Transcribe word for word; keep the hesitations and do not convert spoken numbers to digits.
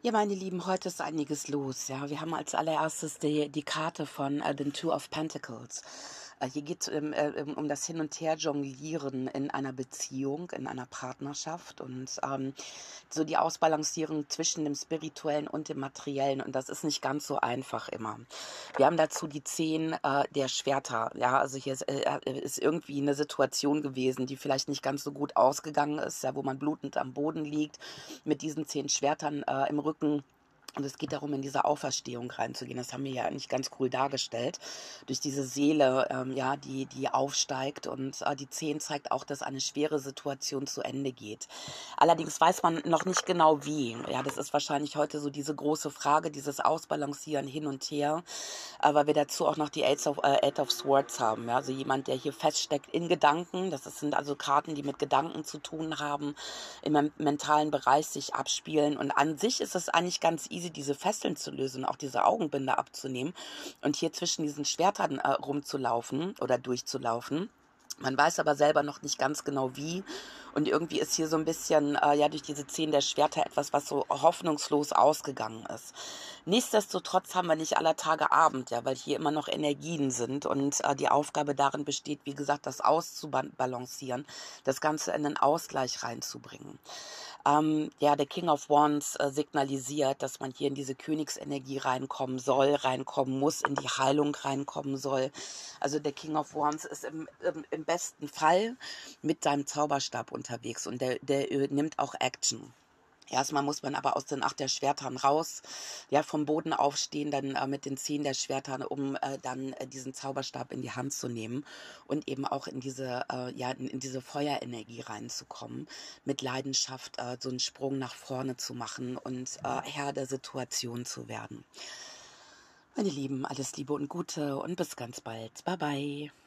Ja, meine Lieben, heute ist einiges los, ja. Wir haben als Allererstes die die Karte von, äh, den Two of Pentacles. Äh, hier geht's, ähm, äh, ähm, um das Hin und Her jonglieren in einer Beziehung, in einer Partnerschaft und, ähm, so die Ausbalancierung zwischen dem Spirituellen und dem Materiellen, und das ist nicht ganz so einfach immer. Wir haben dazu die zehn äh, der Schwerter, ja. Also hier ist, äh, äh, ist irgendwie eine Situation gewesen, die vielleicht nicht ganz so gut ausgegangen ist, ja, wo man blutend am Boden liegt mit diesen zehn Schwertern äh, im Rücken. Und es geht darum, in diese Auferstehung reinzugehen. Das haben wir ja eigentlich ganz cool dargestellt. Durch diese Seele, ähm, ja, die, die aufsteigt. Und äh, die zehn zeigt auch, dass eine schwere Situation zu Ende geht. Allerdings weiß man noch nicht genau wie. Ja, das ist wahrscheinlich heute so diese große Frage, dieses Ausbalancieren hin und her. Aber wir dazu auch noch die Eight of, äh, Eight of Swords haben. Ja? Also jemand, der hier feststeckt in Gedanken. Das sind also Karten, die mit Gedanken zu tun haben, im mentalen Bereich sich abspielen. Und an sich ist es eigentlich ganz easy, diese Fesseln zu lösen, auch diese Augenbinde abzunehmen und hier zwischen diesen Schwertern äh, rumzulaufen oder durchzulaufen. Man weiß aber selber noch nicht ganz genau wie. Und irgendwie ist hier so ein bisschen, äh, ja, durch diese zehn der Schwerter etwas, was so hoffnungslos ausgegangen ist. Nichtsdestotrotz haben wir nicht aller Tage Abend, ja, weil hier immer noch Energien sind und äh, die Aufgabe darin besteht, wie gesagt, das auszubalancieren, das Ganze in den Ausgleich reinzubringen. Ähm, ja, der King of Wands äh, signalisiert, dass man hier in diese Königsenergie reinkommen soll, reinkommen muss, in die Heilung reinkommen soll. Also der King of Wands ist im, im, im besten Fall mit seinem Zauberstab unterwegs und der, der äh, nimmt auch Action. Erstmal muss man aber aus den acht der Schwertern raus, ja, vom Boden aufstehen, dann äh, mit den zehn der Schwertern, um äh, dann äh, diesen Zauberstab in die Hand zu nehmen und eben auch in diese, äh, ja, in, in diese Feuerenergie reinzukommen, mit Leidenschaft äh, so einen Sprung nach vorne zu machen und äh, Herr der Situation zu werden. Meine Lieben, alles Liebe und Gute und bis ganz bald. Bye bye.